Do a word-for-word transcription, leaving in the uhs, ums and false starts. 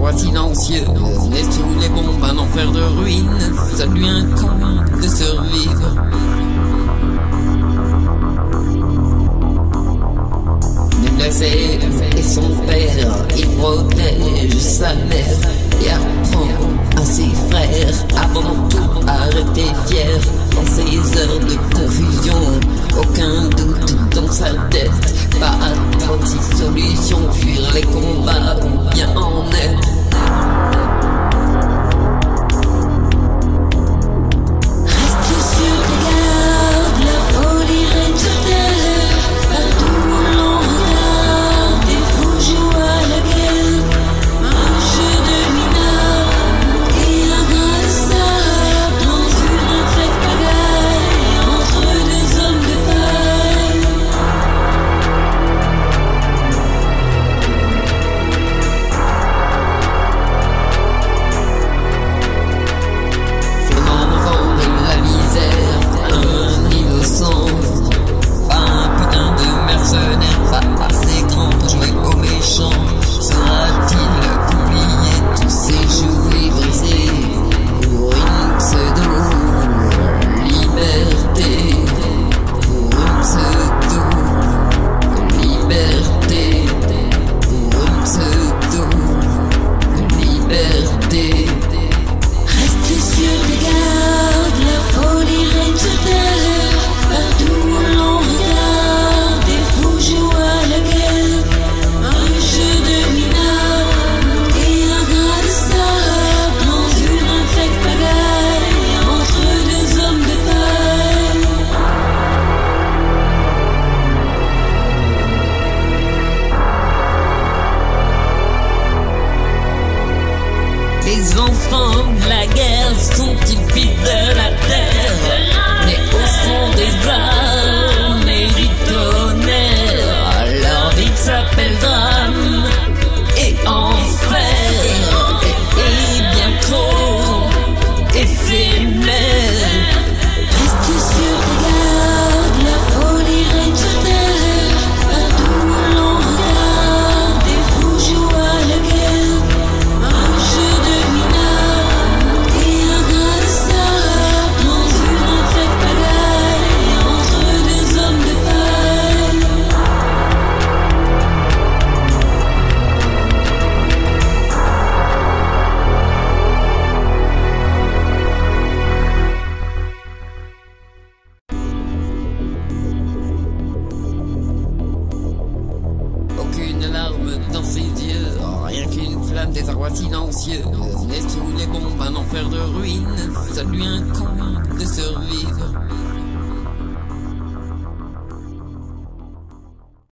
désarroi silencieux. Naît sous les bombes un enfer de ruines. Seul lui incombe de survivre. Nul ne sait et son père, il protège sa mère et apprend à ses frères avant tout à rester fier. Dans ces heures de confusion, aucun doute dans sa tête. Pas trente-six solutions, fuir les combats ou bien en aide. Les enfants de la guerre sont typiques de la terre, mais au fond des armes méritonnaires. Leur vie s'appelle drame et enfer, et, et bien trop éphémère. Reste sur tes gardes, la folie règne sur terre. Partout où l'on regarde, des fous jouent à la guerre. Un jeu de dans ses yeux, rien qu'une flamme, désarroi silencieux. Naît sous les bombes un enfer de ruines. Seul lui incombe de survivre.